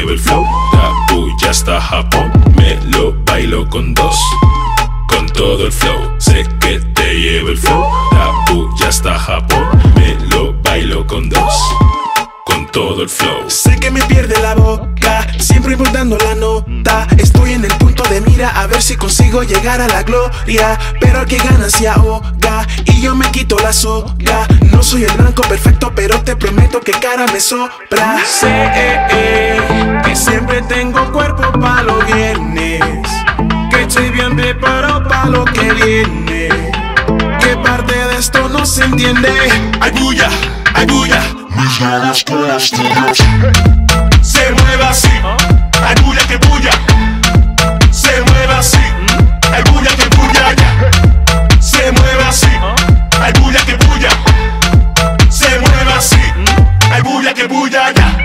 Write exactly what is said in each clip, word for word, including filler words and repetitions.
llevo el flow. La bulla hasta Japón, me lo bailo con dos. Con todo el flow, sé que te llevo el flow. La bulla hasta Japón, me lo bailo con dos. Con todo el flow. Sé que me pierde la boca, siempre voy dando la nota. Estoy en el punto de mira a ver si consigo llegar a la gloria. Pero el que gana se ahoga y yo me quito la soga. No soy el blanco perfecto, pero te prometo que cara me sobra. Sé eh, eh, que siempre tengo cuerpo pa' los viernes, que estoy bien preparado pa' lo que viene. Que parte de esto no se entiende. Hay bulla, hay bulla. Mis ganas por las tuyas. Se mueve así, hay bulla que bulla. Se mueve así, hay bulla que bulla ya. Se mueve así, hay bulla que bulla. Se mueve así, hay bulla que bulla ya.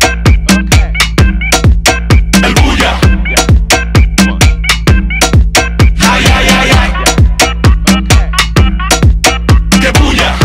El bulla. Ay, ay, ay, ay. Que bulla.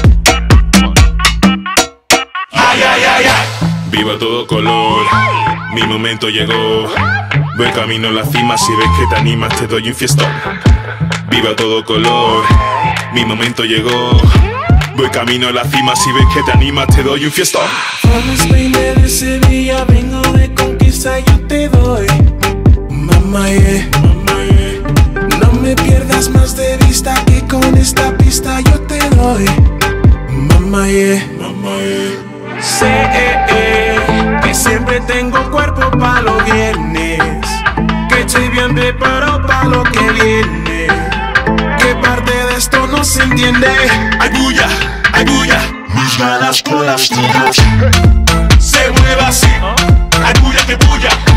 Ay, ay, ay, ay. Viva todo color, mi momento llegó. Voy camino a la cima, si ves que te animas te doy un fiestón. Viva todo color, mi momento llegó. Voy camino a la cima, si ves que te animas te doy un fiestón. Vamos baile de Sevilla, vengo de conquista, yo te doy. Mamá, yeah, mamá, yeah. No me pierdas más de vista, que con esta pista yo te doy. Mamá, yeah, mamá, yeah. Sé eh, eh, que siempre tengo cuerpo pa' los viernes, que estoy bien preparado pa' lo que viene. Que parte de esto no se entiende. Hay bulla, hay bulla. Mis ganas por las tuyas. Se mueve así, hay bulla que bulla.